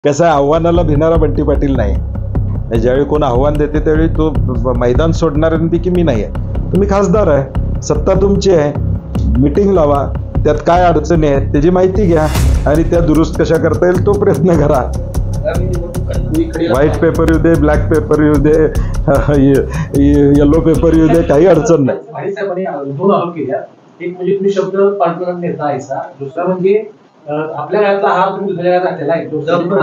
कसं आहे, आव्हानाला भिणारा बंटी पाटील नाही. ज्यावेळी कोण आव्हान देते त्यावेळी तो मैदान सोडणाऱ्यांपैकी मी नाही आहे. तुम्ही खासदार आहे, सत्ता तुमची आहे, मीटिंग लावा, त्यात काय अडचणी आहेत त्याची माहिती घ्या आणि त्या दुरुस्त कशा करता येईल तो प्रयत्न करा. व्हाईट पेपर येऊ दे, ब्लॅक पेपर येऊ दे, येलो पेपर येऊ दे, काही अडचण नाही. एक म्हणजे तुम्ही शब्द पार्टीला नेता आहेसा, दुसरा म्हणजे आपल्या गावातला हार तुम्ही दुसऱ्या गावात घातलेला आहे.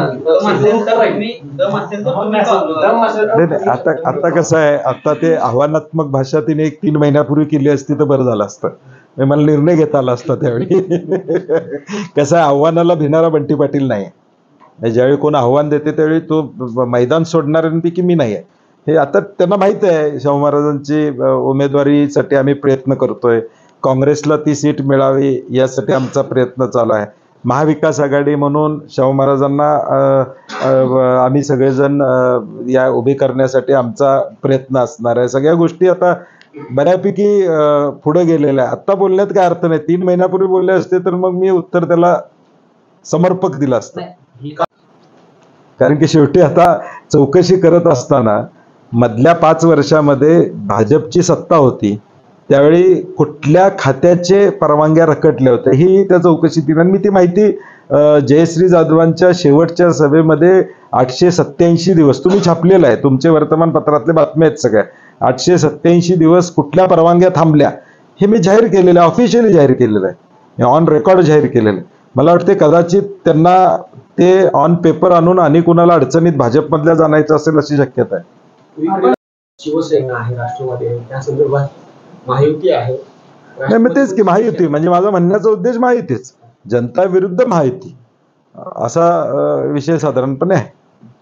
आता कसं आहे, आता ते आव्हानात्मक भाषा तिने 3 महिन्यापूर्वी केली असती तर बरं झालं असतं, मला निर्णय घेता आला असता त्यावेळी. कसं आहे, आव्हानाला भिणारा बंटी पाटील नाही. ज्यावेळी कोण आव्हान देते त्यावेळी तो मैदान सोडणाऱ्यांपैकी मी नाही आहे. हे आता त्यांना माहित आहे, शाहू महाराजांची उमेदवारीसाठी आम्ही प्रयत्न करतोय, काँग्रेसला ती सीट मिळावी यासाठी आमचा प्रयत्न चालू आहे. महाविकास आघाडी म्हणून शाहू महाराजांना आम्ही सगळेजण या उभी करण्यासाठी आमचा प्रयत्न असणार आहे. सगळ्या गोष्टी आता बऱ्यापैकी पुढे गेलेल्या आहे. आत्ता बोलण्यात काय अर्थ नाही. 3 महिन्यापूर्वी बोलले असते तर मग मी उत्तर त्याला समर्पक दिलं असतं. कारण की शेवटी आता चौकशी करत असताना मधल्या 5 वर्षामध्ये भाजपची सत्ता होती, त्यावेळी कुठल्या खात्याचे परवानग्या रखडल्या होत्या ही त्या चौकशीत येईल. आणि मी ती माहिती जयश्री जाधवांच्या शेवटच्या सभेमध्ये 887 दिवस तुम्ही छापलेलं आहे, तुमचे वर्तमानपत्रातले बातम्या आहेत सगळ्या. 887 दिवस कुठल्या परवानग्या थांबल्या हे मी जाहीर केलेलं आहे, ऑफिशियली जाहीर केलेलं आहे, ऑन रेकॉर्ड जाहीर केलेलं आहे. मला वाटते कदाचित त्यांना ते ऑन पेपर आणून आणि कुणाला अडचणीत भाजपमधल्या जाण्याचं असेल अशी शक्यता आहे. शिवसेना आहे, राष्ट्रवादी आहे, त्या संदर्भात महायुती आहे. नाही, मग तेच की महायुती म्हणजे माझा म्हणण्याचा उद्देश महायुतीच, जनता विरुद्ध महायुती असा विषय साधारणपणे आहे.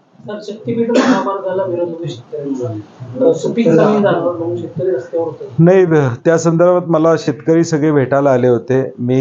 नाही, त्या संदर्भात मला शेतकरी सगळे भेटायला आले होते. मी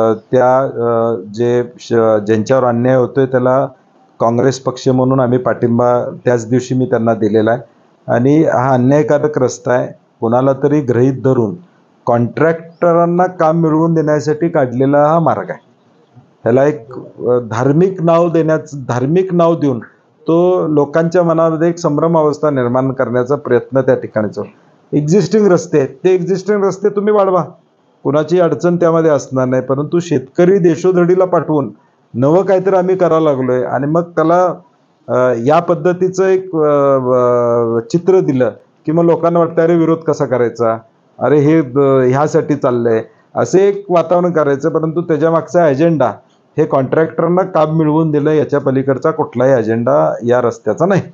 ज्यांच्यावर अन्याय होतोय त्याला काँग्रेस पक्ष म्हणून आम्ही पाठिंबा त्याच दिवशी मी त्यांना दिलेला आहे. आणि हा अन्यायकारक रस्ता आहे, कोणाला तरी गृहीत धरून कॉन्ट्रॅक्टरांना काम मिळवून देण्यासाठी काढलेला हा मार्ग आहे. ह्याला एक धार्मिक नाव देऊन तो लोकांच्या मनामध्ये एक संभ्रम अवस्था निर्माण करण्याचा प्रयत्न त्या ठिकाणीचा. एक्झिस्टिंग रस्ते आहेत, ते एक्झिस्टिंग रस्ते तुम्ही वाढवा, कुणाची अडचण त्यामध्ये असणार नाही. परंतु शेतकरी देशोधडीला पाठवून नवं काहीतरी आम्ही करायला लागलोय आणि मग त्याला या पद्धतीचं एक चित्र दिलं की मग लोकांना वाटतं अरे विरोध कसा करायचा, अरे हे ह्यासाठी चाललंय, असे एक वातावरण करायचं. परंतु त्याच्या मागचा अजेंडा हे कॉन्ट्रॅक्टरांना काम मिळवून दिलं, याच्या पलीकडचा कुठलाही अजेंडा या रस्त्याचा नाही.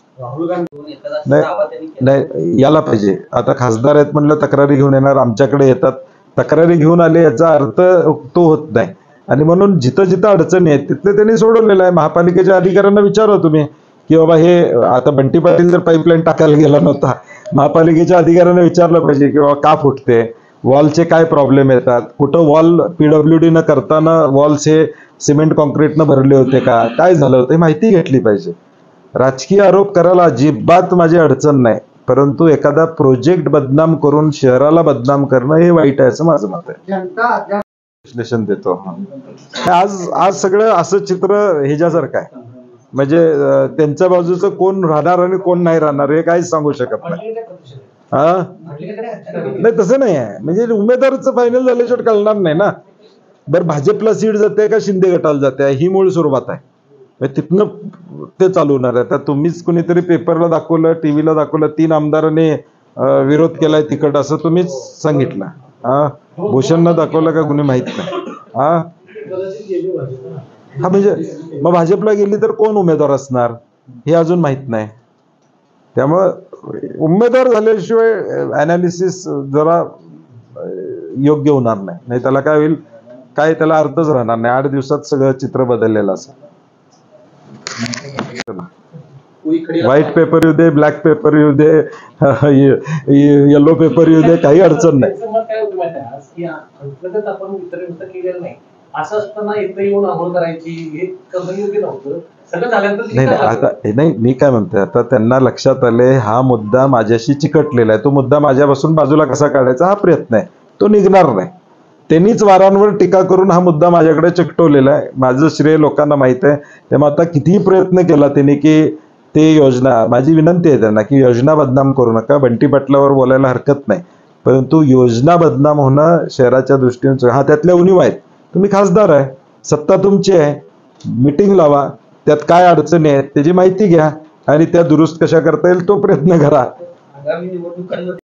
नाही याला पाहिजे. आता खासदार आहेत म्हणलं तक्रारी घेऊन येणार, आमच्याकडे येतात, तक्रारी घेऊन आले याचा अर्थ तो होत नाही. आणि म्हणून जिथं जिथं अडचणी आहेत तिथले त्यांनी सोडवलेलं आहे. महापालिकेच्या अधिकाऱ्यांना विचारा तुम्ही की बाबा हे आता बंटी पाटील जर पाईपलाईन टाकायला गेला नव्हता, महापालिकेच्या अधिकाऱ्यांना विचारलं पाहिजे की बाबा का फुटते, वॉलचे काय प्रॉब्लेम येतात, कुठं वॉल PWD न करताना वॉल्स हे सिमेंट कॉन्क्रीटनं भरले होते का, काय झालं होतं, हे माहिती घेतली पाहिजे. राजकीय आरोप करायला अजिबात माझी अडचण नाही, परंतु एखादा प्रोजेक्ट बदनाम करून शहराला बदनाम करणं हे वाईट आहे असं माझं मत आहे. विश्लेषण देतो. आज सगळं असं चित्र ह्याच्यासारखं आहे, म्हणजे त्यांच्या बाजूचं कोण राहणार आणि कोण नाही राहणार हे काहीच सांगू शकत नाही. नाही तसं नाही आहे, म्हणजे उमेदवारचं फायनल झाल्याशिवाय कळणार नाही ना. बरं भाजपला सीट जाते का शिंदे गटाला जाते ही मूळ सुरुवात आहे, तिथनं ते चालू होणार आहे. आता तुम्हीच कुणीतरी पेपरला दाखवलं, टीव्हीला दाखवलं, 3 आमदारांनी विरोध केलाय तिकट असं तुम्हीच सांगितलं. भूषणनं दाखवलं का कुणी माहित नाही. म्हणजे मग भाजपला गेली तर कोण उमेदवार असणार हे अजून माहित नाही. त्यामुळं उमेदवार झाल्याशिवाय अनालिसिस जरा योग्य होणार नाही. त्याला काय होईल, काय त्याला अर्थच राहणार नाही. 8 दिवसात सगळं चित्र बदललेलं असं. व्हाईट पेपर येऊ दे, ब्लॅक पेपर येऊ दे, येलो पेपर येऊ दे, काही अडचण नाही. नाही मी काय म्हणतोय, आता त्यांना लक्षात आले हा मुद्दा माझ्याशी चिकटलेला आहे, तो मुद्दा माझ्यापासून बाजूला कसा काढायचा हा प्रयत्न आहे, तो निघणार नाही. त्यांनीच वारांवर टीका करून हा मुद्दा माझ्याकडे चिकटवलेला आहे. माझं श्रेय लोकांना माहित आहे. तेव्हा आता कितीही प्रयत्न केला त्यांनी की ते योजना, माझी विनंती आहे त्यांना की योजना बदनाम करू नका. बंटी पाटलावर बोलायला हरकत नाही, परंतु योजना बदनाम होणं शहराच्या दृष्टीने, हा त्यातल्या उणीवा आहेत. तुम्ही खासदार आहे, सत्ता तुमची आहे, मीटिंग लावा, त्यात काय अडचणी आहेत त्याची माहिती घ्या आणि त्या दुरुस्त कशा करता येईल तो प्रयत्न करा. आगामी निवडणुकांमध्ये